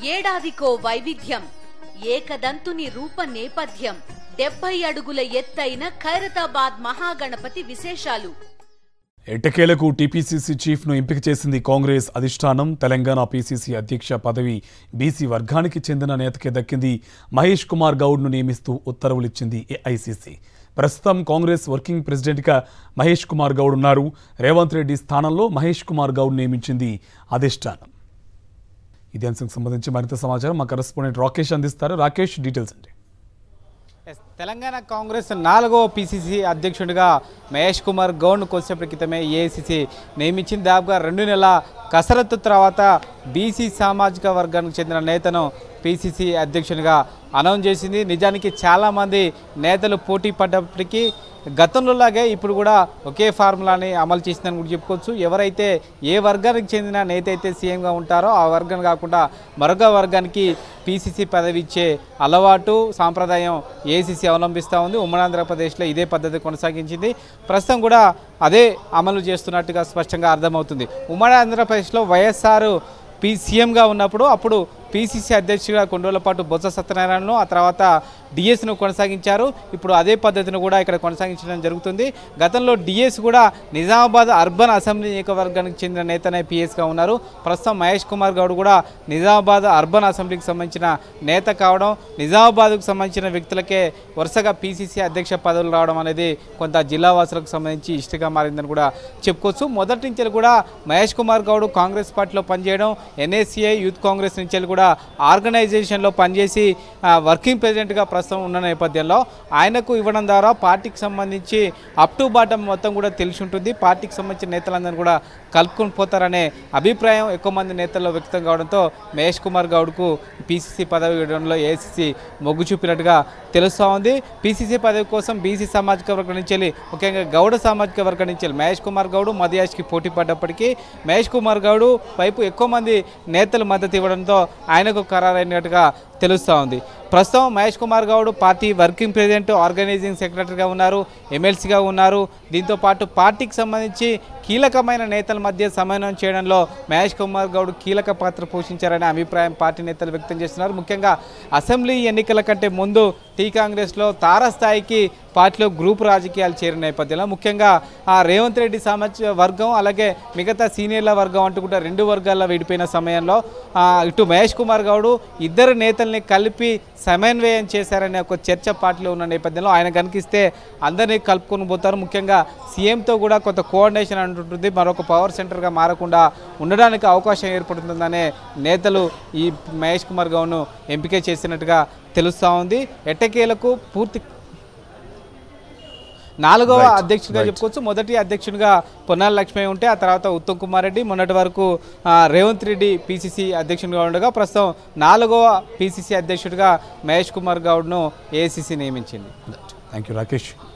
ఏడాదికో వైవిధ్యం, ఏకదంతుని రూప నేపథ్యం, 70 అడుగుల ఎత్తైన ఖైరతాబాద్ మహాగణపతి విశేషాలు. ఎట్టకేలకు టీపీసీసీ చీఫ్ ను ఎంపిక చేసింది కాంగ్రెస్ అధిష్టానం. తెలంగాణ పీసీసీ అధ్యక్ష పదవి బీసీ వర్గానికి చెందిన నేతకే దక్కింది. మహేష్ కుమార్ గౌడ్ ను నియమిస్తూ ఉత్తర్వులిచ్చింది ఏఐసీసీ. ప్రస్తుతం కాంగ్రెస్ వర్కింగ్ ప్రెసిడెంట్ గా మహేష్ కుమార్ గౌడ్ ఉన్నారు. రేవంత్ రెడ్డి స్థానంలో మహేష్ కుమార్ గౌడ్ నియమించింది అధిష్టానం. ఇదే అంశానికి సంబంధించి మరింత సమాచారం మా కరెస్పాండెంట్ రాకేష్ అందిస్తారు. రాకేష్, డీటెయిల్స్ అండి. తెలంగాణ కాంగ్రెస్ 4వ పీసీసీ అధ్యక్షుడిగా మహేష్ కుమార్ గౌడ్ను కొద్దిసేపటి క్రితమే ఏఐసీసీ నియమించింది. దాదాపుగా 2 నెలల కసరత్తు తర్వాత బీసీ సామాజిక వర్గానికి చెందిన నేతను పీసీసీ అధ్యక్షునిగా అనౌన్స్ చేసింది. నిజానికి చాలామంది నేతలు పోటీ పడ్డప్పటికీ గతంలోలాగే ఇప్పుడు కూడా ఒకే ఫార్ములాని అమలు చేసిందని కూడా చెప్పుకోవచ్చు. ఎవరైతే ఏ వర్గానికి చెందిన నేత అయితే సీఎంగా ఉంటారో ఆ వర్గం కాకుండా మరొక వర్గానికి పీసీసీ పదవి ఇచ్చే అలవాటు సాంప్రదాయం ఏఐసీసీ అవలంబిస్తూ ఉంది. ఉమ్మడి ఆంధ్రప్రదేశ్లో ఇదే పద్ధతి కొనసాగించింది. ప్రస్తుతం కూడా అదే అమలు చేస్తున్నట్టుగా స్పష్టంగా అర్థమవుతుంది. ఉమ్మడి ఆంధ్రప్రదేశ్లో వైఎస్ఆర్ సీఎంగా ఉన్నప్పుడు అప్పుడు పీసీసీ అధ్యక్షుడిగా కొన్ని రోజుల పాటు బొత్స సత్యనారాయణను, ఆ తర్వాత డిఎస్ను కొనసాగించారు. ఇప్పుడు అదే పద్ధతిని కూడా ఇక్కడ కొనసాగించడం జరుగుతుంది. గతంలో డిఎస్ కూడా నిజామాబాద్ అర్బన్ అసెంబ్లీ నియోజకవర్గానికి చెందిన నేతనే పీఎస్గా ఉన్నారు. ప్రస్తుతం మహేష్ కుమార్ గౌడ్ కూడా నిజామాబాద్ అర్బన్ అసెంబ్లీకి సంబంధించిన నేత కావడం, నిజామాబాద్కు సంబంధించిన వ్యక్తులకే వరుసగా పీసీసీ అధ్యక్ష పదవులు రావడం అనేది కొంత జిల్లా వాసులకు సంబంధించి ఇష్టంగా మారిందని కూడా చెప్పుకోవచ్చు. మొదటి నుంచి కూడా మహేష్ కుమార్ గౌడ్ కాంగ్రెస్ పార్టీలో పనిచేయడం, ఎన్ఎస్సీఐ యూత్ కాంగ్రెస్ నుంచి కూడా ఆర్గనైజేషన్లో పనిచేసి వర్కింగ్ ప్రెసిడెంట్గా ప్రస్తుతం ఉన్న నేపథ్యంలో ఆయనకు ఇవ్వడం ద్వారా పార్టీకి సంబంధించి అప్ టు బాటం మొత్తం కూడా తెలిసి ఉంటుంది. పార్టీకి సంబంధించిన నేతలందరూ కూడా కలుపుకొని పోతారనే అభిప్రాయం ఎక్కువ మంది నేతల్లో వ్యక్తం కావడంతో మహేష్ కుమార్ గౌడ్కు పీసీసీ పదవి ఇవ్వడంలో ఏఐసీసీ మొగ్గు చూపినట్టుగా తెలుస్తూ ఉంది. పీసీసీ పదవి కోసం బీసీ సామాజిక వర్గం నుంచి వెళ్ళి, ముఖ్యంగా గౌడ సామాజిక వర్గం నుంచి వెళ్ళి మహేష్ కుమార్ గౌడ్ మధ్యాష్కి పోటీ పడ్డప్పటికీ మహేష్ కుమార్ గౌడ్ వైపు ఎక్కువ మంది నేతలు మద్దతు ఇవ్వడంతో ఆయనకు ఖరారైనట్టుగా తెలుస్తూ ఉంది. ప్రస్తుతం Mahesh Kumar Goud party working president, organising సెక్రటరీగా ఉన్నారు, ఎమ్మెల్సీగా ఉన్నారు. దీంతోపాటు పార్టీకి సంబంధించి కీలకమైన నేతల మధ్య సమన్వయం చేయడంలో మహేష్ కుమార్ గౌడ్ కీలక పాత్ర పోషించారనే అభిప్రాయం పార్టీ నేతలు వ్యక్తం చేస్తున్నారు. ముఖ్యంగా అసెంబ్లీ ఎన్నికల కంటే ముందు టీ కాంగ్రెస్లో తారస్థాయికి పార్టీలో గ్రూప్ రాజకీయాలు చేరిన నేపథ్యంలో ముఖ్యంగా రేవంత్ రెడ్డి సామాజిక వర్గం అలాగే మిగతా సీనియర్ల వర్గం అంటూ కూడా 2 వర్గాల్లో విడిపోయిన సమయంలో ఇటు మహేష్ కుమార్ గౌడ్ ఇద్దరు నేతల్ని కలిపి సమన్వయం చేశారనే ఒక చర్చ పార్టీలో ఉన్న నేపథ్యంలో ఆయన కనిపిస్తే అందరినీ కలుపుకొని పోతారు. ముఖ్యంగా సీఎంతో కూడా కొంత కోఆర్డినేషన్ అంటుంటుంది. మరొక పవర్ సెంటర్గా మారకుండా ఉండడానికి అవకాశం ఏర్పడుతుందనే నేతలు ఈ మహేష్ కుమార్ గౌడ్ను ఎంపిక చేసినట్టుగా తెలుస్తూ ఉంది. ఎట్టకేలకు పూర్తి 4వ అధ్యక్షుడిగా చెప్పుకోవచ్చు. మొదటి అధ్యక్షుడిగా పొన్నాల లక్ష్మయ్య ఉంటే ఆ తర్వాత ఉత్తమ్ కుమార్ రెడ్డి, మొన్నటి వరకు రేవంత్ రెడ్డి పీసీసీ అధ్యక్షుడిగా ఉండగా ప్రస్తుతం 4వ పీసీసీ అధ్యక్షుడిగా మహేష్ కుమార్ గౌడ్ను ఏఐసీసీ నియమించింది. Thank you Rakesh.